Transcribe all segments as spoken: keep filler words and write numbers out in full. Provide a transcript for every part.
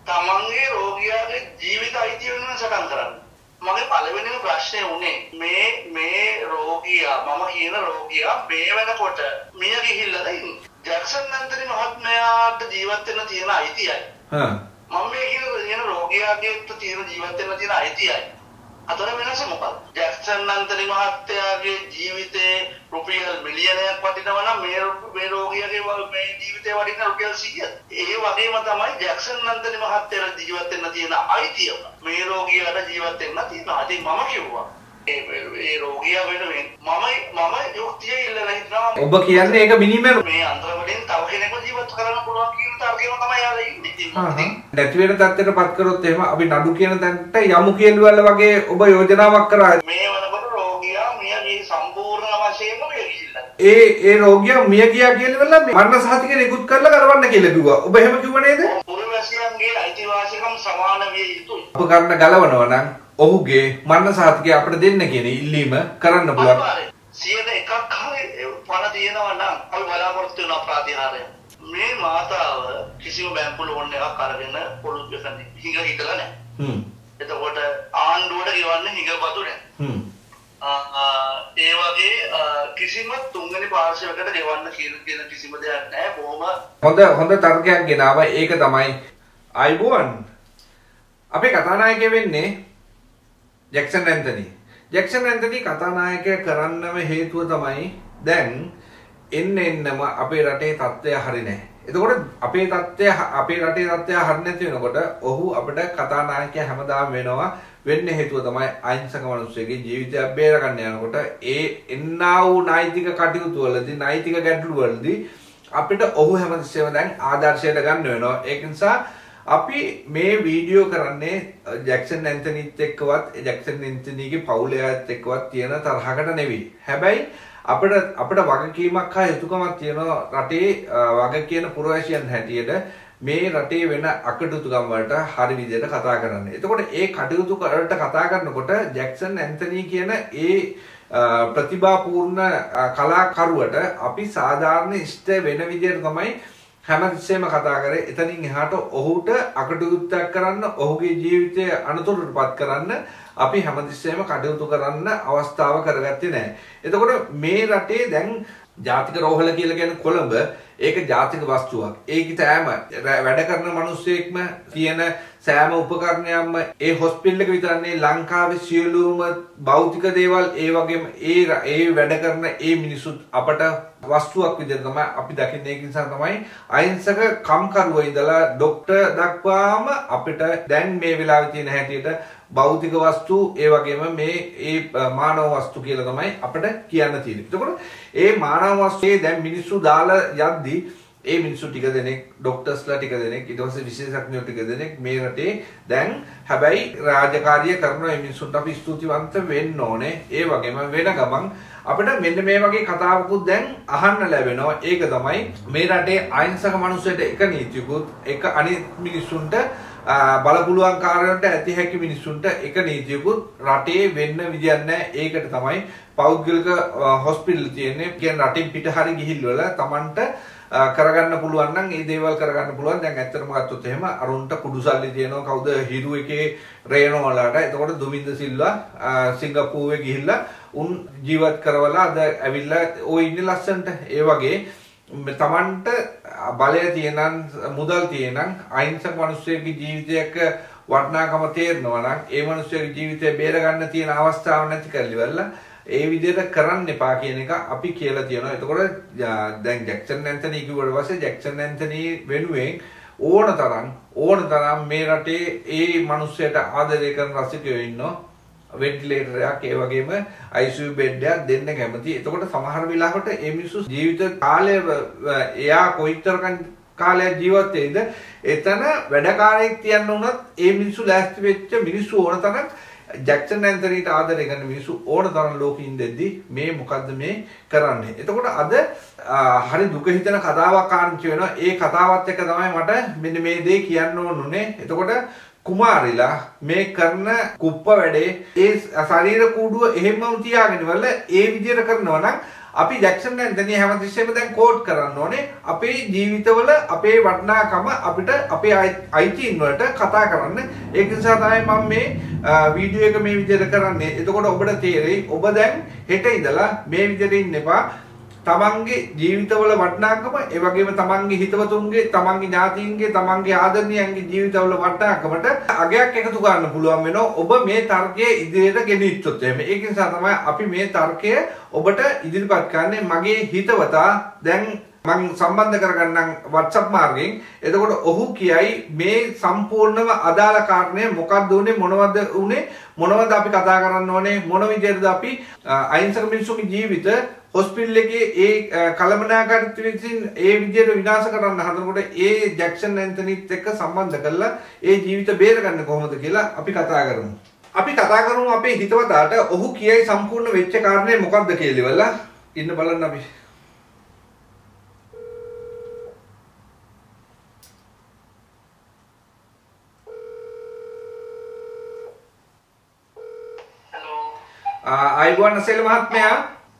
තමන්ගේ රෝගියාගේ ජීවිත අයිතිය වෙනුවෙන් සටන් කරන්න. මගේ පළවෙනිම ප්‍රශ්නේ උනේ මේ මේ රෝගියා මම කියන රෝගියා මේ වෙනකොට මිය ගිහිල්ලාද ඉන්නේ. ජැක්සන් ඇන්තනි මහත්මයාට ජීවත් වෙන්න තියෙන අයිතියයි. හා මම මේ කියන රෝගියාගේ තියෙන ජීවත් වෙන්න තියෙන අයිතියයි. අතර වෙනස මොකක්ද? ජැක්සන් ඇන්තනි මහත්තයාගේ ජීවිතේ රුපියල් මිලියනයක් වටිනවා නම් මේ මේ රෝගියාගේ මේ ජීවිතේ වටින රුපියල් සීයක්. ඒ වගේම තමයි ජැක්සන් ඇන්තනි මහත්තයාට ජීවත් වෙන්න තියෙන අයිතිය. මේ රෝගියාට ජීවත් වෙන්න තියෙනවා. ඉතින් මම කිව්වා ඒ ඒ රෝගියා වෙනුවෙන් මම මම යුක්තිය ඉල්ලලා හිටනවා. ඔබ කියන්නේ ඒක මිනිමරු මේ අන්තරවලින් තව කෙනෙක්ව ජීවත් කරන්න පුළුවන් කියන තර්කයම තමයි යාලා ඉන්නේ. ඉතින් නැති වෙන තත්ත්වයට පත් කරොත් එහෙම අපි නඩු කියන තැනට යමු කියලාවල වගේ ඔබ යෝජනාවක් කරා. මේ වනකොට රෝගියා මියගේ සම්පූර්ණ වශයෙන්ම මිය ගිහිල්ලා. ඒ ඒ රෝගියා මිය ගියා කියලාවල මරණ සහතිකය නිකුත් කරලා කරවන්න කියලා කිව්වා. ඔබ එහෙම කිව්ව නේද? පුරවැසියන්ගේ අයිතිවාසිකම් සමාන විය යුතුයි. ඔබ කරන්න ගලවනවා නම් ඔහුගේ මරණ සහතිකය අපිට දෙන්න කියන ඉල්ලීම කරන්න පුළුවන්. සියයට එකක් හරි පණ තියෙනවා නම් අපි බලාපොරොත්තු වෙන ප්‍රතිහාරය. මේ මාතාව කිසිම බැංකු ලෝන් එකක් අරගෙන පොළොත් ගසන්නේ හිඟ හිටලා නැහැ. හ්ම්. එතකොට ආණ්ඩුවට ගෙවන්න හිඟපතු නැහැ. හ්ම්. ඒ වගේ කිසිම තුන්වෙනි පාර්ශවයකට ගෙවන්න කියන කිසිම දෙයක් නැහැ. බොහොම හොඳ හොඳ තර්කයක් ගෙනාවා. ඒක තමයි අයිබෝන් අපේ කතානායකය වෙන්නේ ජැක්සන් ඇන්තනි. ජැක්සන් ඇන්තනි කතානායකය කරන්නම හේතුව තමයි දැන් එන්න එන්නම අපේ රටේ තත්ත්වය හරි නැහැ. එතකොට අපේ තත්ත්වය අපේ රටේ තත්ත්වය හරි නැති වෙනකොට ඔහු අපිට කතානායකයා හැමදාම වෙනවා. වෙන්න හේතුව තමයි අහිංසක මිනිස්සුගේ ජීවිතය බේර ගන්න යනකොට ඒ එන්නා වූ නෛතික කටයුතු වලදී නෛතික ගැටලු වලදී අපිට ඔහු හැමතිස්සෙම දැන් ආදර්ශයට ගන්න වෙනවා. ඒක නිසා අපි මේ වීඩියෝ කරන්නේ ජැක්සන් ඇන්තනිත් එක්කවත් ජැක්සන් ඇන්තනිගේ පවුලයාත් එක්කවත් තියෙන තරහකට නෙවෙයි. හැබැයි අපිට අපිට වගකීමක් හා යුතුයකමක් තියෙනවා රටේ වග කියන පුරවැසියන් හැටියට මේ රටේ වෙන අකටයුතුකම් වලට හරි විදිහට කතා කරන්න. එතකොට ඒ කටයුතු වලට කතා කරනකොට ජැක්සන් ඇන්තනි කියන ඒ ප්‍රතිභාපූර්ණ කලාකරුවට අපි සාධාරණ ඉෂ්ට වෙන විදිහට තමයි හැමතිස්සෙම කතා කරේ. එතනින් එහාට ඔහුට අකටයුත්තක් කරන්න ඔහුගේ ජීවිතය අනතුරටපත් කරන්න අපි හැමතිස්සෙම කටයුතු කරන්න අවස්ථාව කරගත්තේ නැහැ. එතකොට මේ රටේ දැන් ජාතික රෝහල කියලා කියන කොළඹ ඒක ජාතික වස්තුවක්. ඒක තෑම වැඩ කරන මිනිස්සෙක්ම තියෙන සෑම උපකරණයක්ම ඒ හොස්පිටල් එක විතරනේ ලංකාවේ සියලුම භෞතික දේවල් ඒ වගේම ඒ ඒ වැඩ කරන ඒ මිනිසුත් අපට වස්තුවක් විදිහට තමයි අපි දකින්නේ. ඒක නිසා තමයි අහිංසක කම්කරුවෝ ඉඳලා ડોක්ටර් දක්වාම අපිට දැන් මේ වෙලාවේ තියෙන හැටියට භෞතික වස්තු ඒ වගේම මේ ඒ මානව වස්තු කියලා තමයි අපිට කියන්න තියෙන්නේ. එතකොට ඒ මානව වස්තුවේ දැන් මිනිස්සු දාලා යද්දී ඒ මිනිස්සු ටික දෙනෙක් ડોක්ටර්ස්ලා ටික දෙනෙක් ඊට පස්සේ විශේෂඥයෝ ටික දෙනෙක් මේ රටේ දැන් හැබැයි රාජකාරිය කරන මේ මිනිස්සුන්ට අපි ස්තුතිවන්ත වෙන්න ඕනේ. ඒ වගේම වෙන ගමන් අපිට මෙන්න මේ වගේ කතාවකුත් දැන් අහන්න ලැබෙනවා. ඒක තමයි මේ රටේ අහිංසක මිනිස්සුන්ට එක නීතියකුත් එක අනිත් මිනිස්සුන්ට බලපුලුවන් කාරණට ඇති හැකි මිනිස්සුන්ට එක නීතියකුත් රටේ වෙන්න විදියක් නැහැ. ඒකට තමයි පෞද්ගලික හොස්පිටල් තියෙන්නේ. කියන්නේ රටින් පිට හරි ගිහිල්වල Tamanට කරගන්න පුළුවන් නම් ඒ දේවල් කරගන්න පුළුවන්. දැන් ඇත්තටම ගත්තොත් එහෙම අරුන්ට කුඩු සල්ලි තියෙනවා. කවුද හිරු එකේ රේනෝ වලට. එතකොට දුමින්ද සිල්වා සිංගප්පූරුවේ ගිහිල්ලා උන් ජීවත් කරවලා අද ඇවිල්ලා ඔය ඉන්නේ ලස්සනට. ඒ වගේ තමන්ට බලය තියෙනන් මුදල් තියෙනන් අහිංසක මිනිස්සෙකුගේ ජීවිතයක වටිනාකම තේරෙනවා නම් ඒ මිනිස්සුගේ ජීවිතය බේර ගන්න තියෙන අවස්ථාවක් නැති කරලිවල ඒ විදිහට කරන්න එපා කියන එක අපි කියලා තියෙනවා. එතකොට දැන් ජැක්සන් ඇන්තනි කිව්වට පස්සේ ජැක්සන් ඇන්තනි වෙනුවෙන් ඕන තරම් ඕන තරම් මේ රටේ ඒ මිනිස්සුන්ට ආදරය කරන රසිකයෝ ඉන්නවා. වෙන්ටිලේටරයක් ඒ වගේම I C U බෙඩ් එකක් දෙන්න කැමති. එතකොට සමහර වෙලාවට මේ මිනිස්සු ජීවිත කාලය එයා කොයිතරම් කාලයක් ජීවත් වෙයිද එතන වැඩකාරයෙක් තියන්න උනත් ඒ මිනිස්සු ලෑස්ති වෙච්ච මිනිස්සු ඕන තරම් ජැක්සන් ඇන්තනිට ආදරය කරන මිනිස්සු ඕන තරම් ලෝකෙින් දෙද්දි මේ මොකද්ද මේ කරන්නේ. එතකොට අද හරි දුක හිතෙන කතාවක් ආරම්භ වෙනවා. ඒ කතාවත් එක්ක තමයි මට මෙන්න මේ දේ කියන්න ඕනුනේ. එතකොට කුමාරිලා මේ කරන කුප්ප වැඩේ ඒ ශරීර කූඩුව එහෙමම තියාගෙන වල ඒ විදිහට කරනවා නම් අපි ජැක්සන් ඇන්තනි හැමතිස්සෙම දැන් කෝට් කරන්න ඕනේ අපේ ජීවිතවල අපේ වටිනාකම අපිට අපේ අයිතීන් වලට කතා කරන්න. ඒක නිසා තමයි මම මේ වීඩියෝ එක මේ විදිහට කරන්නේ. එතකොට ඔබට තේරෙයි ඔබ දැන් හෙට ඉඳලා මේ විදිහට ඉන්න එපා. තමන්ගේ ජීවිතවල වටිනාකම ඒ වගේම තමන්ගේ හිතවතුන්ගේ තමන්ගේ ඥාතීන්ගේ තමන්ගේ ආදරණීයන්ගේ ජීවිතවල වටිනාකමට අගයක් එකතු කරන්න පුළුවන් වෙනවා ඔබ මේ තර්කයේ ඉදිරියට ගෙනිච්චොත් එහෙම. ඒක නිසා තමයි අපි මේ තර්කය ඔබට ඉදිරිපත් කරන්නේ. මගේ හිතවතා දැන් මම සම්බන්ධ කරගන්නම් WhatsApp මාර්ගයෙන්. එතකොට ඔහු කියයි මේ සම්පූර්ණව අදාළ කාරණය මොකක්ද උනේ මොනවද උනේ මොනවද අපි කතා කරන්න ඕනේ මොන විදිහටද අපි අහිංසක මිනිස්සුන්ගේ ජීවිත හොස්පිටල් එකේ ඒ කලමනාකාරීත්වයෙන් ඒ විදිහට විනාශ කරන්න හදනකොට ඒ ජැක්සන් ඇන්තනිත් එක්ක සම්බන්ධ කරලා ඒ ජීවිත බේරගන්න කොහොමද කියලා අපි කතා කරමු. අපි කතා කරමු අපේ හිතවතාට ඔහු කියයි සම්පූර්ණ වෙච්ච කාරණේ මොකක්ද කියලා ඉවලා ඉන්න බලන්න අපි. hello ආයිබෝන් අසෙල් මහත්මයා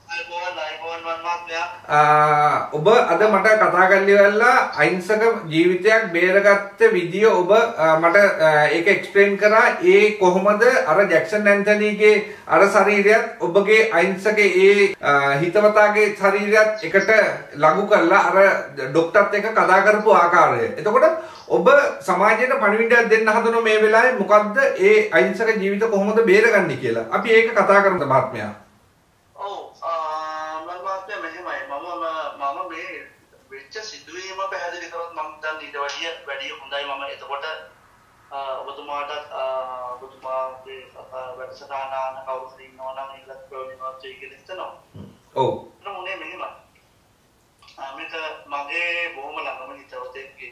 ඔබ අද මට කතා කරලා අහිංසක ජීවිතයක් බේරගත්ත විදිය ඔබ මට ඒක එක්ස්ප්ලেইন කරා. ඒ කොහොමද අර ජැක්සන් ඇන්තනීගේ අර ශරීරයත් ඔබගේ අහිංසක ඒ හිතවතාගේ ශරීරයත් එකට ලඟු කරලා අර ડોක්ටර්ත් එක්ක කතා කරපු ආකාරය. එතකොට ඔබ සමාජයට පණිවිඩයක් දෙන්න හදන මේ වෙලාවේ මොකද්ද ඒ අහිංසක ජීවිත කොහොමද බේරගන්නේ කියලා. අපි ඒක කතා කරමු මහත්මයා. සිදුවීම පැහැදිලි කරොත් මම දැන් ඊට වැඩිය වැඩිය හොඳයි. මම එතකොට ඔබතුමාට ඔබතුමාගේ වැඩසටහන කවුරු හරි ඉන්නවා නම් ඒකත් ප්‍රයෝජනවත් වෙයි කියලා හිතනවා. ඔව්. මොනේ මෙහෙම. මේක මගේ බොහොම ළඟම හිතවතෙක්ගේ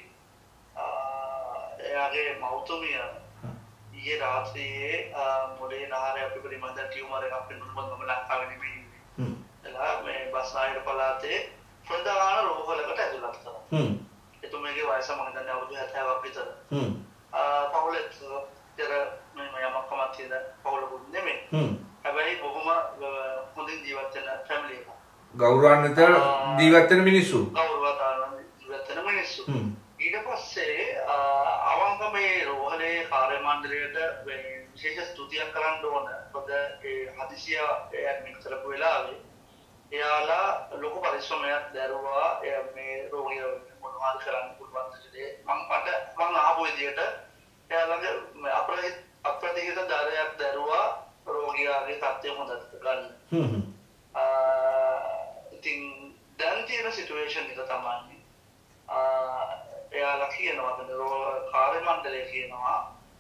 එයාගේ මව්තුමිය ඊයේ රාත්‍රියේ මොලේ නහරයක් පිළිබඳ ටියුමර් එකක් වෙනුනොත් මම ලංකාවේ නෙමෙයි ඉන්නේ. එලා මේ බස්නාහිර පළාතේ ප්‍රධාන රෝහලකට ඇතුළත් කරා. හ්ම්. එතුමියගේ වයස මම දැන් අවුරුදු හැත්තෑවක් විතර. හ්ම්. ආ පවුලේ තර මම යමක් කමක් තියෙන පවුලකුත් නෙමෙයි. හ්ම්. හැබැයි බොහොම හොඳින් ජීවත් වෙන ෆැමිලි එකක්. ගෞරවාන්විත ජීවත් වෙන මිනිස්සු. ගෞරවාන්විත ජීවත් වෙන මිනිස්සු. හ්ම්. ඊට පස්සේ අවංක මේ රෝහලේ කාර්ය මණ්ඩලයට විශේෂ ස්තුතියක් කරන්න ඕන. මොකද ඒ හදිසිය ඇඩ්මිට් කරපු වෙලාවේ එයාලා ලොකු පරිශ්‍රමයක් දැරුවා මේ රෝගියව මොනවද කරන්න පුළුවන් දෙයක්. මම මට මම ආපු විදියට එයාලගේ අප්‍රහිත අප්‍රතිහිත දායයක් දැරුවා රෝගියාගේ තත්ත්වය හොඳට ගන්න. හ්ම් හ්ම්. ඉතින් දැන් තියෙන සිටුේෂන් එක තමයි එයාලා කියනවා කාර්ය මණ්ඩලය කියනවා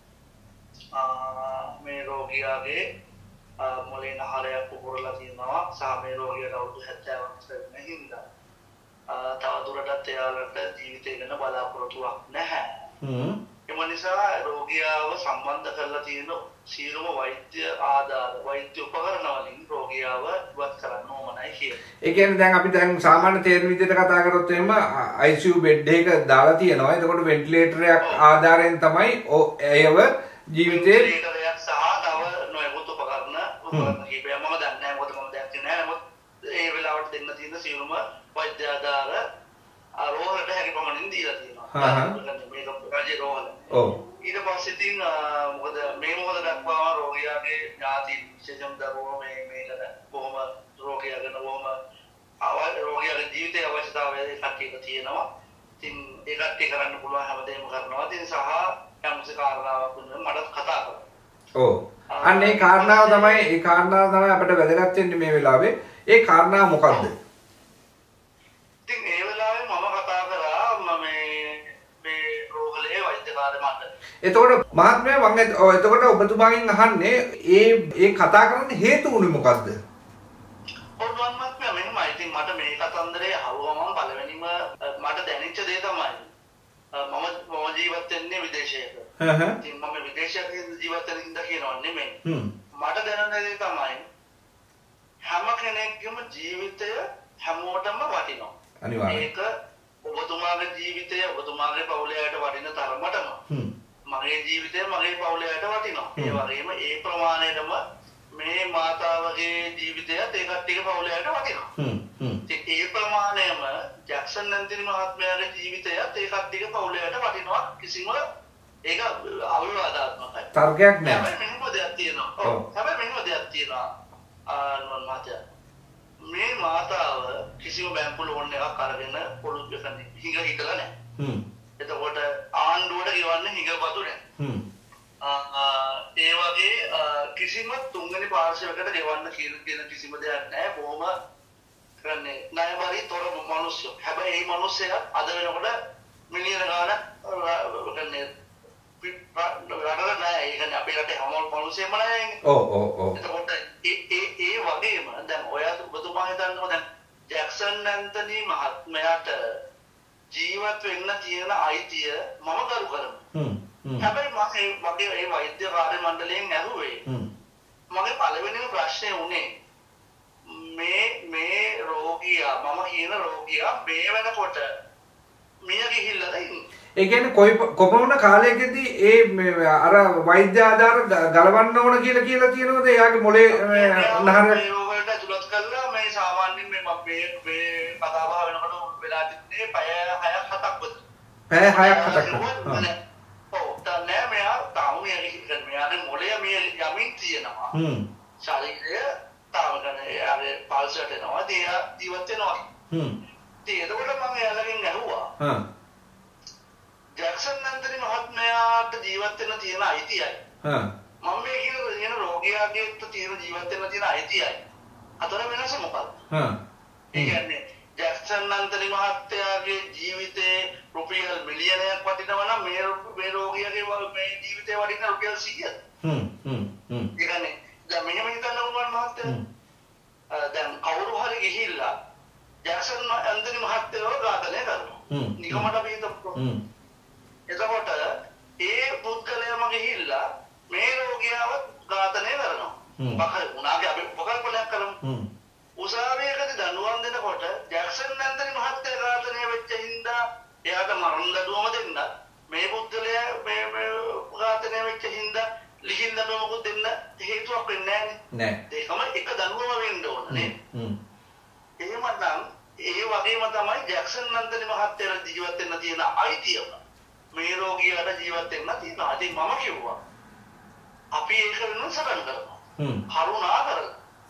මේ රෝගියාගේ මොලේ නහරයක් පුපුරලා තියෙනවා සහ මේ රෝගියාට අවුරුදු හැත්තෑවක් වෙන හින්දා තවදුරටත් එයාලට ජීවිතය ගැන බලාපොරොත්තුවක් නැහැ. හ්ම්. ඒ නිසා රෝගියාව සම්බන්ධ කරලා තියෙන සියලුම වෛද්‍ය ආධාර වෛද්‍ය උපකරණ වලින් රෝගියාව ඉවත් කරන්න ඕමනයි කියන්නේ. ඒ කියන්නේ දැන් අපි දැන් සාමාන්‍ය තේරුම් විදිහට කතා කරොත් එහෙම I C U බෙඩ් එක දාලා තියෙනවා. එතකොට වෙන්ටිලේටරයක් ආධාරයෙන් තමයි ඒව ජීවිතේ වෙන්ටිලේටරයක් සහ තව නොයෙකුත් උපකරණ උපකරණ කීපයක් මම දන්නේ නැහැ. මොකද මම දැක්කේ නැහැ. නමුත් ඒ වෙලාවට දෙන්න තියෙන සියලුම වෛද්‍ය ආධාර රෝහලට හැකි පමණින් දීලා තියෙනවා. හා හා. මේක රජයේ රෝහල. ඔව්. ඊට පස්සේ ඉතින් මොකද මේ මොකද දක්වා රෝගියාගේ ඥාති විශේෂම දරුවෝ මේ මේකට බොහොම රෝගියාගෙන බොහොම අවශ්‍ය රෝගියාගේ ජීවිතයේ අවශ්‍යතාවය කට්ටියක තියෙනවා. ඉතින් ඒ කට්ටිය කරන්න පුළුවන් හැමදේම කරනවා. ඉතින් සහ යම්කිසි කාරණාවක් වුණොත් මට කතා කරා. ඔව්. අන්න ඒ කාරණාව තමයි ඒ කාරණාව තමයි අපිට වැදගත් වෙන්නේ මේ වෙලාවේ. ඒ කාරණාව මොකද්ද? ඉතින් ඒ වෙලාවේ මම කතා කරා මම මේ මේ රෝහලේ වෛද්‍ය කාර්ය මණ්ඩලය. එතකොට මහත්මයා මම එතකොට ඔබතුමාගෙන් අහන්නේ ඒ ඒ කතා කරන්න හේතු උනේ මොකද්ද? ඔබතුමා මහත්මයා මෙහෙමයි. ඉතින් මට මේ කතන්දරේ අහුවම පළවෙනිම මට දැනෙච්ච දේ තමයි මම මම ජීවත් වෙන්නේ විදේශයක. හහ. ඉතින් මම විදේශයක ජීවත් වෙන ඉඳ කියනවා නෙමෙයි. හ්ම්. මට දැනෙන දේ තමයි හැම කෙනෙක්ගේම ජීවිතය හැමෝටම වටිනවා. අනිවාර්යයෙන්. ඒක ඔබතුමාගේ ජීවිතය ඔබතුමාගේ පවුලයට වටින තරමටම. හ්ම්. මගේ ජීවිතය මගේ පවුලයට වටිනවා. ඒ වගේම ඒ ප්‍රමාණයටම මේ මාතාවගේ ජීවිතයත් ඒ කට්ටියගේ පවුලයට වටිනවා. හ්ම්. ඒ ප්‍රමාණයම ජැක්සන් ඇන්තනි මහත්මයාගේ ජීවිතයත් ඒ කට්ටියගේ පවුලයට වටිනවා කිසිම ඒක අවිවාදාත්මකයි. තර්කයක් නෑ. හැබැයි මෙහෙම දෙයක් තියෙනවා. ඔව්. හැබැයි මෙහෙම දෙයක් තියෙනවා. ආ මහත්තයා. මේ මාතාව කිසිම බැංකු ලෝන් එකක් අරගෙන පොළු දෙකන්නේ හිඟ හිටලා නෑ. හ්ම්. එතකොට ආණ්ඩුවට ගෙවන්න හිඟපතු නෑ. හ්ම්. ඒ වගේ කිසිම තුන්වෙනි පාර්ශවයකට ගෙවන්න කියලා කියන කිසිම දෙයක් නැහැ. බොහොම කරන්නේ ණයබරි තොර මිනිස්සු. හැබැයි මේ මිනිස්සයා අද වෙනකොට මිලියන ගාණක් කරන්නේ රටවල නැහැ. ඒ කියන්නේ අපේ රටේ හැමෝම මිනිස්සෙම නැහැ. ඔව් ඔව් ඔව්. එතකොට ඒ ඒ ඒ වගේම දැන් ඔයා ඔබතුමා හිතන්නකො දැන් ජැක්සන් ඇන්තනි මහත්මයාට ජීවත් වෙන්න තියෙන අයිතිය මම කරු කරමු. හ්ම්. හැබැයි මම මගේ ඒ වෛද්‍ය කාර්ය මණ්ඩලයෙන් ඇහුවේ මගේ පළවෙනිම ප්‍රශ්නේ උනේ මේ මේ රෝගියා මම කියන රෝගියා මේ වෙනකොට මිය ගිහිල්ලාද ඉන්නේ. ඒ කියන්නේ කොයි කොපමණ කාලයකදී ඒ අර වෛද්‍ය ආධාර ගලවන්න ඕන කියලා කියලා තියෙනවද? එයාගේ මොලේ නහර මේ රෝගවලට ඇතුළත් කරලා මේ සාමාන්‍යයෙන් මේ මේ මේ කතා බහ වෙනකොට වෙලා තින්නේ පැය හයක් හතක් වගේ. පැය හයක් හතක්. නෑ මෙයා තාම මෙයාගේ මෙයාගේ මොළය මේ යමින් තියෙනවා. හ්ම්. ශරීරය තාම ගන්න එයාගේ පල්ස් රට එනවා. එයා ජීවත් වෙනවා. හ්ම්. ඉතින් එතකොට මම එයාලගෙන් ඇහුවා. හ්ම්. ජැක්සන් ඇන්තනි මහත්මයාට ජීවත් වෙන්න තියෙන අයිතියයි. හ්ම්. මම මේ කියන කියන රෝගියාගේ තියෙන ජීවත් වෙන්න තියෙන අයිතියයි. අතර වෙනස මොකක්ද? හ්ම්. ඒ කියන්නේ ජැක්සන් ඇන්තනි මහත්තයාගේ ජීවිතේ රුපියල් මිලියනයක් වටිනවා නම් මේ මේ රෝගියාගේ මේ ජීවිතේ වටින රුපියල් සීයක්. හ්ම් හ්ම් හ්ම්. ඒ කියන්නේ දැන් මෙහෙම හිතන්න උනන් මහත්තයා. දැන් කවුරු හරි ගිහිල්ලා ජැක්සන් ඇන්තනි මහත්තයව ඝාතනය කරනවා. හ්ම්. නිකමට අපි හිතමු. හ්ම්. එතකොට ඒ පුද්ගලයාම ගිහිල්ලා මේ රෝගියාව ඝාතනය කරනවා. හ්ම්. මොකද උනාගේ අපි උපකල්පනයක් කරමු. හ්ම්. උසාවියකදී දඬුවම් දෙනකොට ජැක්සන් ඇන්තනි මහත්තයා ඝාතනය වෙච්ච හින්දා එයාට මරණ දඬුවම දෙන්න මේ පුද්ගලයා මේ මේ ඝාතනය වෙච්ච හින්දා ලිහින් දඬුවමකුත් දෙන්න හේතුවක් වෙන්නේ නැහැ නේ. ඒකම එක දඬුවම වෙන්න ඕන නේ. හ්ම්. එහෙමනම් ඒ වගේම තමයි ජැක්සන් ඇන්තනි මහත්තයාට ජීවත් වෙන්න තියෙන අයිතිය මේ රෝගියාට ජීවත් වෙන්න තියෙනවා. ඉතින් මම කිව්වා අපි ඒක වෙනුවෙන් සටන් කරනවා. හ්ම්. කරුණා කරලා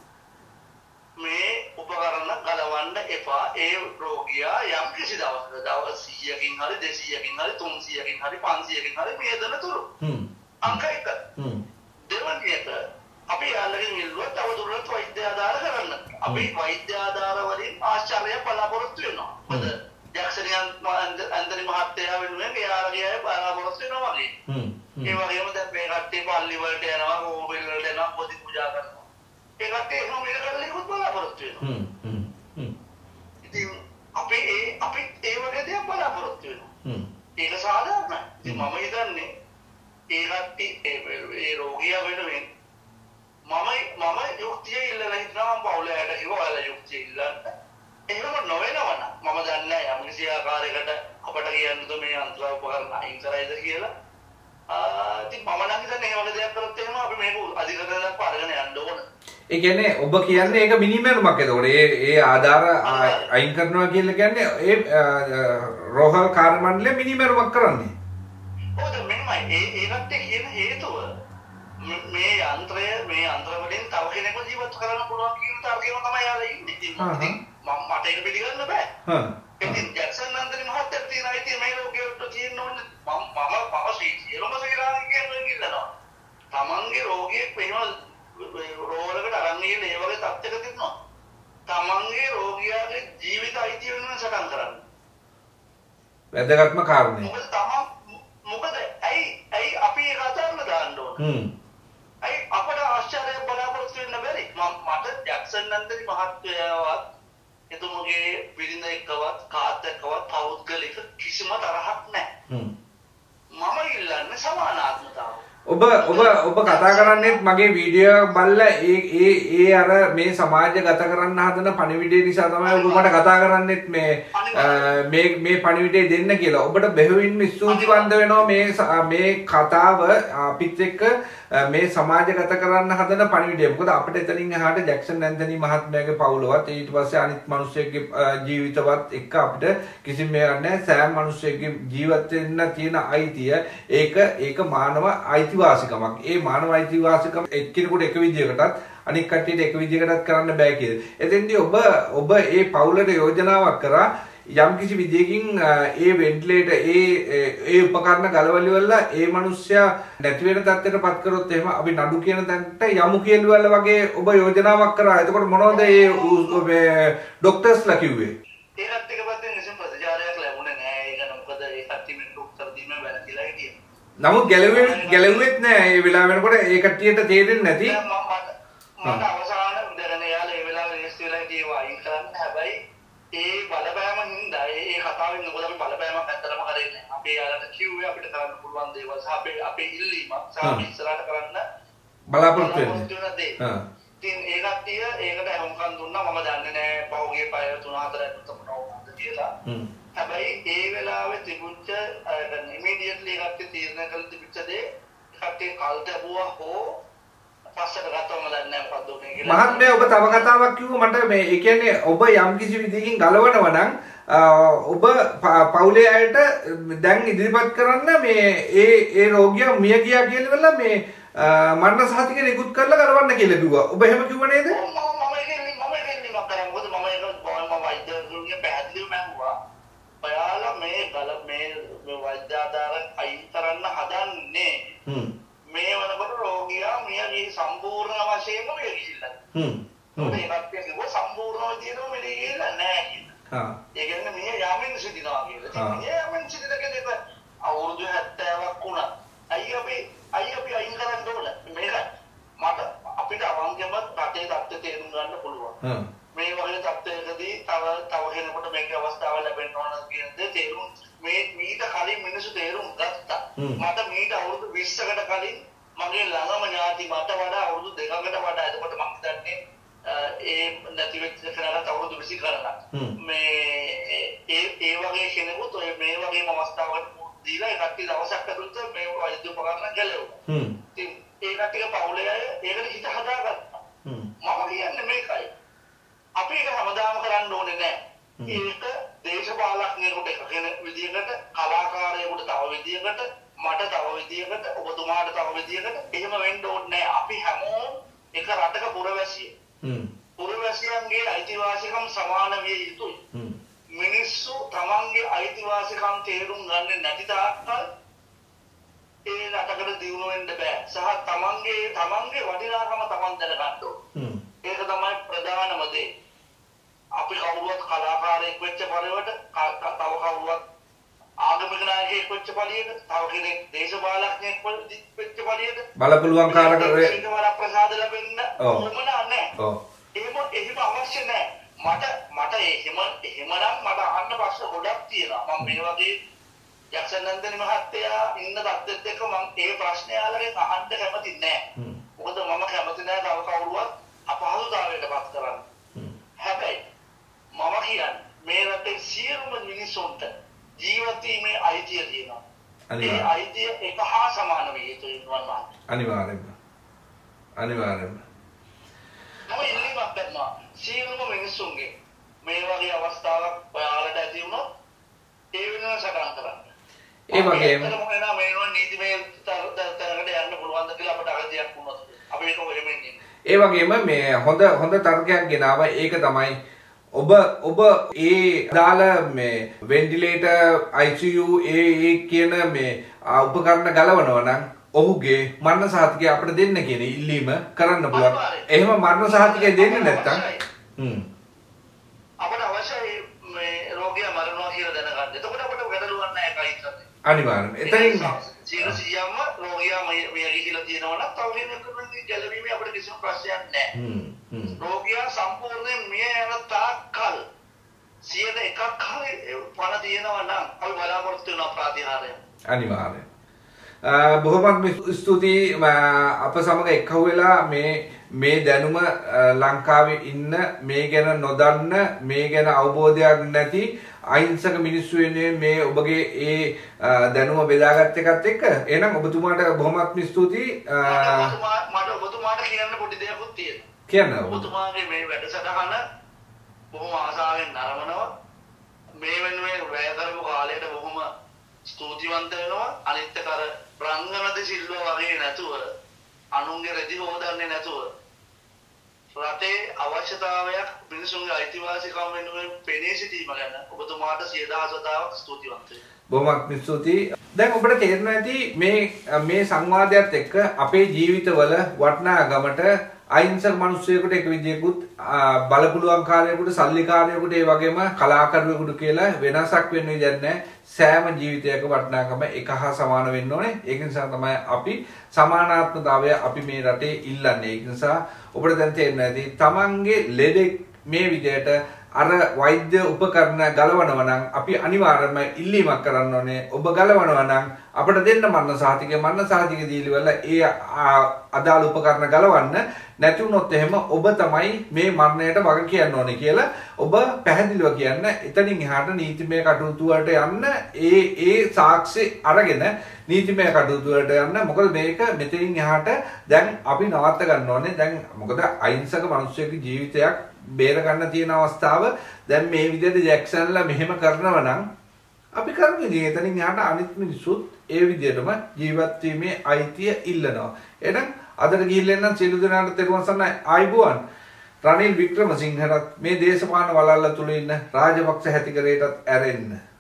මේ උපකරණ ගලවන්න එපා. ඒ රෝගියා යම් කිසි දවසක දවස් සීයකින් හරි දෙසීයකින් හරි තුන්සීයකින් හරි පන්සීයකින් හරි මේදන තුරු. හ්ම්. අංක එක. හ්ම්. දෙවැනි එක අපි යාළුවගෙන් ඉල්ලුවා තව දුරටත් වෛද්‍ය ආධාර කරන්න. අපි වෛද්‍ය ආධාර වලින් ආශ්චර්ය බලාපොරොත්තු වෙනවා. මොකද ජැක්සන් ඇන්තනි මහත්තයා වෙනුවෙන් යාළුවගේ අය බලාපොරොත්තු වෙනවා වගේ. හ්ම්. ඒ වගේම දැන් මේ කට්ටිය පල්ලි වලට යනවා, ඕබෙල් වලට යනවා, පොඩි පූජා කරනවා. ඒ කට්ටිය එහෙම මේක කරලා ඉක්මනට බලාපොරොත්තු වෙනවා. හ්ම් හ්ම් හ්ම්. ඉතින් අපි ඒ අපි ඒ වගේ දේවල් බලාපොරොත්තු වෙනවා. හ්ම්. ඒක සාධාරණයි. ඉතින් මම හිතන්නේ ඒ කට්ටිය ඒ රෝගියා වෙනුවෙන් මම මම යුක්තිය ඉල්ලලා හිටනවා. මම පවුලයට කිව්වා ඔයාලා යුක්තිය ඉල්ලන්න. එහෙම නොවෙනවනම් මම දන්නේ නැහැ යම් කිසි ආකාරයකට අපට කියන්නද මේ අන්තර උපකරණ අයින් කරයිද කියලා. ආ ඉතින් මම නම් හිතන්නේ ඒ වගේ දෙයක් කරොත් එහෙම අපි මේක අධිකරණයක් පාරගෙන යන්න ඕන. ඒ කියන්නේ ඔබ කියන්නේ ඒක මිනිමරුමක්. එතකොට ඒ ඒ ආධාර අයින් කරනවා කියලා කියන්නේ ඒ රෝහල් කාර්ය මණ්ඩලය මිනිමරුමක් කරන්නේ. ඔව් දැන් මෙන්නයි ඒ ඒකට කියන හේතුව මේ යන්ත්‍රය මේ යන්ත්‍ර වලින් තව කෙනෙක්ව ජීවත් කරන්න පුළුවන් කියන තර්කයම තමයි යාලා ඉන්නේ. ඉතින් මම මට ඒක පිළිගන්න බෑ. හ්ම්. ඉතින් ජැක්සන් ඇන්තනි මහත්තයාට තියෙන අයිතිය මේ රෝගියට තියෙන්න ඕනේ. මම මම මම සියලුම සේනාවෙන් කියන්නේ ඉල්ලනවා. තමන්ගේ රෝගියෙක් වෙනවා රෝලකට අරන් ගිහින් ඒ වගේ තත්ත්වයක තිබුණා. තමන්ගේ රෝගියාගේ ජීවිත අයිතිය වෙනුවෙන් සටන් කරන්න. වැදගත්ම කාරණේ. මොකද තමන් මොකද ඇයි ඇයි අපි ඒක අතහැරලා දාන්න ඕන? හ්ම්. ඇයි අපට ආශ්චර්යයක් බලාපොරොත්තු වෙන්න බැරි? මට ජැක්සන් ඇන්තනි මහත්තයාවත් එතුමගේ බිරිඳ එක්කවත් කාත් එක්කවත් පෞද්ගලික කිසිම තරහක් නැහැ. හ්ම්. මම ඉල්ලන්නේ සමානාත්මතාව. ඔබ ඔබ ඔබ කතා කරන්නේත් මගේ වීඩියෝ බලලා ඒ ඒ ඒ අර මේ සමාජගත කරන්න හදන පණිවිඩය නිසා තමයි ඔබ මට කතා කරන්නේත් මේ මේ මේ පණිවිඩය දෙන්න කියලා. ඔබට බෙහෙවින්ම ස්තුතිවන්ත වෙනවා මේ මේ කතාව අපිත් එක්ක මේ සමාජගත කරන්න හදන පණිවිඩය. මොකද අපිට එතනින් එහාට ජැක්සන් ඇන්තනි මහත්මයාගේ පවුලවත් ඊට පස්සේ අනිත් මිනිස්සෙක්ගේ ජීවිතවත් එක්ක අපිට කිසිම මේවක් නැහැ. සෑම මිනිස්සෙක්ගේ ජීවත් වෙන්න තියෙන අයිතිය ඒක ඒක මානව අයිතිවාසිකමක්. ඒ මානව අයිතිවාසිකම එක්කෙනෙකුට එක විදියකටත් අනික් කට්ටියට එක විදියකටත් කරන්න බෑ කියලා. එතෙන්දී ඔබ ඔබ ඒ පවුලට යෝජනාවක් කරා යම් කිසි විදියකින් ඒ වෙන්ටිලේටර් ඒ ඒ උපකරණ ගලවලි වල ඒ මිනිස්සයා නැති වෙන තත්ත්වයට පත් කරොත් එහෙම අපි නඩු කියන තැනට යමු කියලා වගේ ඔබ යෝජනාවක් කරා. එතකොට මොනවද ඒ මේ ડોක්ටර්ස්ලා කිව්වේ? ඒකත් එක පැත්තෙන් කිසිම ප්‍රතිචාරයක් ලැබුණේ නැහැ. ඒක මොකද ඒ කට්ටියට උත්තර දීම බැල කියලා හිටියේ. නමුත් ගැලුවේ ගැලුවෙත් නෑ. ඒ වෙලාව වෙනකොට ඒ කට්ටියට තේරෙන්නේ නැති. මට අවසාන ඉඳගෙන යාලා ඒ වෙලාවේ රෙස්ට් වෙලා හිටියේ වයින් කරන්න. හැබැයි ඒ බලපෑම හින්දා ඒ කතාවෙන් මොකද අපි බලපෑමක් ඇත්තටම කරේ නැහැ. අපි යාලට කිව්වේ අපිට කරන්න පුළුවන් දේවල් සහ අපේ අපේ ඉල්ලීමක් සහ අපි ඉස්සරහට කරන්න බලාපොරොත්තු වෙන්නේ. හා. ඉතින් ඒ කට්ටිය ඒකට හුම්කම් දුන්නා. මම දන්නේ නැහැ පහුගිය පය තුන හතර ඇතුළත මොනවද කියලා. හැබැයි ඒ වෙලාවේ තිබුච්ච ඉමීඩියට්ලි ඒ කට්ටිය තීරණය කළ තිබුච්ච දේ කට්ටිය කල්ට ඇහුවා හෝ පස්සට ගත්තම දන්නේ නැහැ මොකද්ද උනේ කියලා. මහත්මයා ඔබ තව කතාවක් කිව්වා මට මේ ඒ කියන්නේ ඔබ යම් කිසි විදිහකින් ගලවනවා නම් ඔබ පවුලේ අයට දැන් ඉදිරිපත් කරන්න මේ ඒ ඒ රෝගියා මිය ගියා කියලා මේ මරණ සහතික නිකුත් කරලා ගලවන්න කියලා කිව්වා. ඔබ එහෙම කිව්ව නේද? මම මම කියන්නේ මම කියන්නේ මම කරා මොකද මම ඒක මම වෛද්‍යවරුන්ගේ පැහැදිලිව මැහුවා. ඔයාලා මේ ගල මේ මේ වෛද්‍ය ආධාර අයින් කරන්න හදන්නේ. හ්ම්. මේ වනකොට රෝගියා මියගේ සම්පූර්ණ වශයෙන්ම මිය ගිහිල්ලා. හ්ම්. ඒකත් කියව සම්පූර්ණව තියෙනවා මිය ගිහිල්ලා නැහැ කියලා. හා. ඒ කියන්නේ මිය යාමෙන් සිටිනවා කියලා. මිය යාමෙන් සිටිනකෙද අවුරුදු හැත්තෑවක් වුණා. අයිය අපි අයිය අපි අයින් කරන්න ඕන. මේක මට අපිට අවංකවම රටේ தත්ත්වය තේරුම් ගන්න පුළුවන්. හ්ම්. මේ වගේ තත්ත්වයකදී තව තව කෙනෙකුට මේක අවස්ථාව ලැබෙන්න ඕන කියන දේ තේරුම් මේ මීට කලින් මිනිස්සු තේරුම් ගත්තා. මට මීට අවුරුදු විස්සකට කලින් මගේ ළඟම ඥාති මට වඩා අවුරුදු දෙකකට වඩා එතකොට මම හිතන්නේ ඒ නැති වෙච්ච කෙනාට අවුරුදු විසි කරලා මේ ඒ ඒ වගේ කෙනෙකුත් ඔය මේ වගේම අවස්ථාවකට දීලා ඒ කට්ටිය දවසක් ඇතුළත මේ වෛද්‍ය උපකරණ ගැලෙවුවා. හ්ම්. ඉතින් ඒ කට්ටිය පවුලේ අය ඒකට හිත හදාගත්තා. හ්ම්. මම කියන්නේ මේකයි. අපි ඒක හැමදාම කරන්න ඕනේ නැහැ. ඒක දේශපාලඥයෙකුට එක කෙනෙක් විදියකට, කලාකාරයෙකුට තව විදියකට, මට තව විදියකට, ඔබතුමාට තව විදියකට එහෙම වෙන්න ඕනේ නැහැ. අපි හැමෝම එක රටක පුරවැසියෙක්. හ්ම්. පුරවැසියන්ගේ අයිතිවාසිකම් සමාන විය යුතුයි. හ්ම්. මිනිස්සු තමන්ගේ අයිතිවාසිකම් තේරුම් ගන්නේ නැති තාක්කල් ඒ රටකට දියුණු වෙන්න බෑ. සහ තමන්ගේ තමන්ගේ වටිනාකම තමන් දැනගන්න ඕනේ. හ්ම්. ඒක තමයි ප්‍රධානම දේ. අපි කවුරුවත් කලාකාරයෙක් වෙච්ච පරිවට තව කවුරුවත් ආගමික නායකයෙක් වෙච්ච පරියට තව කෙනෙක් දේශපාලඥයෙක් වෙච්ච පරියට බලපුලුවන් කාරකේ ඒක ප්‍රසාද ලැබෙන්න ඕම නැහැ. ඔව්. එහෙම එහෙම අවශ්‍ය නැහැ. මට මට එහෙම එහෙමනම් මට අහන්න ප්‍රශ්න ගොඩක් තියෙනවා. මම මේ වගේ ජැක්සන් ඇන්තනි මහත්තයා ඉන්න තත්ත්වෙත් එක්ක මම ඒ ප්‍රශ්නේ අහලගෙන අහන්න කැමති නැහැ. මොකද මම කැමති නැහැ තව කවුරුවත් අපහසුතාවයට පත් කරන්න. හැබැයි මම කියන්නේ මේ රටේ සියලුම මිනිස්සුන්ට ජීවත් වීමේ අයිතිය තියෙනවා. ඒ අයිතිය එක හා සමාන වේ යුතුයි වන්නා. අනිවාර්යයෙන්ම. අනිවාර්යයෙන්ම. මම ඉල්ලීමක් කරනවා සියලුම මිනිස්සුන්ගේ මේ වගේ අවස්ථාවක් ඔයාලට ඇති වුණොත් ඒ වෙනුවෙන් සටන් කරන්න. ඒ වගේම මොකද මේ වෙනුවෙන් නීතිමය තරකට යන්න පුළුවන් ද කියලා අපට අගතියක් වුණොත් අපි ඒක වෙලෙමින් ඉන්නේ. ඒ වගේම මේ හොඳ හොඳ තර්කයක් ගෙනාවා. ඒක තමයි ඔබ ඔබ ඒ දාල මේ වෙන්ටිලේටර් I C U ඒ ඒ කියන මේ උපකරණ ගලවනවා නම් ඔහුගේ මරණ සහතිකය අපිට දෙන්න කියන ඉල්ලීම කරන්න පුළුවන්. එහෙම මරණ සහතිකය දෙන්නේ නැත්නම් හ්ම් අපිට අවශ්‍යයි මේ රෝගියා මරනවා කියලා දැනගන්න. එතකොට අපිට ගැටලුවක් නැහැ ඒකයි කරන්නේ. අනිවාර්යයෙන්. එතනින් සියලු සියම්ම රෝගියා මේ ගිහිලා තියෙනවා නම් තව කෙනෙකුට ගැලවීමේ අපිට කිසිම ප්‍රශ්නයක් නැහැ. හ්ම් හ්ම් රෝගියා සම්පූර්ණයෙන් මිය යන තාක්කල් සියයට එකක් හරි පණ තියෙනවා නම් අපි බලාපොරොත්තු වෙනවා ප්‍රතිහාරය. අනිවාර්යයෙන්. බොහොමත් ස්තුතියි අප සමග එක්කහුව වෙලා මේ මේ දැනුම ලංකාවේ ඉන්න මේ ගැන නොදන්න මේ ගැන අවබෝධයක් නැති අහිංසක මිනිස්සු වෙනුවෙන් මේ ඔබගේ ඒ දැනුම බෙදාගත් එකත් එක්ක එහෙනම් ඔබතුමාට බොහොමත් ස්තුතියි. මට ඔබතුමාට කියන්න පොඩි දෙයක්ත් තියෙනවා. කියන්න. ඔබතුමාගේ මේ වැඩසටහන බොහොම ආසාවෙන් නරඹනවා. මේ වෙනුවෙන් වැය කරපු කාලයට බොහොම ස්තුතිවන්ත වෙනවා. අනිත් එක අර රංගනද සිල්වා වගේ නැතුව අනුන්ගේ රෙදි හොදන්නේ නැතුව රටේ අවශ්‍යතාවයක් මිනිසුන්ගේ අයිතිවාසිකම් වෙනුවෙන් පෙනී සිටීම ගැන ඔබතුමාට සිය දහස් වතාවක් ස්තුතිවන්ත වෙනවා. බොහොමත් ස්තුතියි. දැන් ඔබට තේරෙනවා ඇති මේ මේ සංවාදයත් එක්ක අපේ ජීවිතවල වටිනාකමට අහිංසක මිනිස්සුයෙකුට එක විදියකුත් බලපුලුවන්කාරයෙකුට සල්ලිකාරයෙකුට ඒ වගේම කලාකරුවෙකුට කියලා වෙනසක් වෙන්න විදියක් නැහැ. සෑම ජීවිතයක වටිනාකම එක හා සමාන වෙන්න ඕනේ. ඒක නිසා තමයි අපි සමානාත්මතාවය අපි මේ රටේ ඉල්ලන්නේ. ඒක නිසා ඔබට දැන් තේරෙනවා ඇති තමන්ගේ ලෙඩෙක් මේ විදියට අර වෛද්‍ය උපකරණ ගලවනවා නම් අපි අනිවාර්යයෙන්ම ඉල්ලීමක් කරන්න ඕනේ. ඔබ ගලවනවා නම් අපිට දෙන්න මරණ සහතිකය මරණ සහතිකය දීලිවල ඒ අදාළ උපකරණ ගලවන්න නැති වුණොත් එහෙම ඔබ තමයි මේ මරණයට වග කියන්න ඕනේ කියලා ඔබ පැහැදිලිව කියන්න. එතනින් එහාට නීතිමය කටයුතු වලට යන්න ඒ ඒ සාක්ෂි අරගෙන නීතිමය කටයුතු වලට යන්න. මොකද මේක මෙතනින් එහාට දැන් අපි නවත්ත ගන්න ඕනේ. දැන් මොකද අහිංසක මිනිස්සුගේ ජීවිතයක් බේර ගන්න තියෙන අවස්ථාව දැන් මේ විදිහට ජැක්සන්ලා මෙහෙම කරනවා නම් අපි කරමු ඉතින් එතනින් එහාට අනිත් මිනිස්සුත් ඒ විදිහටම ජීවත් වීමේ අයිතිය ඉල්ලනවා. එහෙනම් අදට ගිහිල්ලා එන්න සියලු දෙනාට තෙරුවන් සරණයි. ආයුබෝවන්. රනිල් වික්‍රමසිංහට මේ දේශපාලන වලල්ල තුල ඉන්න රාජපක්ෂ හැතිකරේටත් ඇරෙන්න.